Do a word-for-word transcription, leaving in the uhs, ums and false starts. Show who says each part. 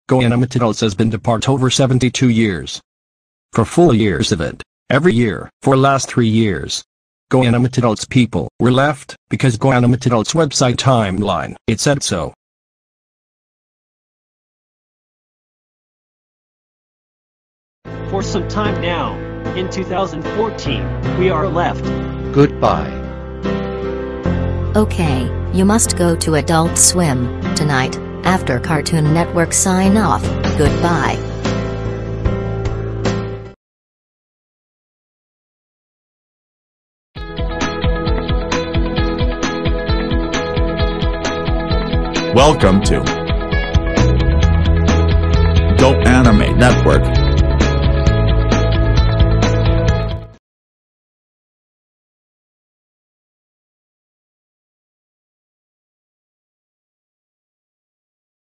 Speaker 1: Go Animate Adults has been apart over seventy-two years. For full years of it, every year, for last three years. Go Animate Adults people were left, because Go Animate Adults website timeline, it said so.
Speaker 2: For some time now, in two thousand fourteen, we are left.
Speaker 3: Goodbye.
Speaker 4: Okay, you must go to Adult Swim tonight, after Cartoon Network sign off. Goodbye.
Speaker 5: Welcome to Go Animate Network.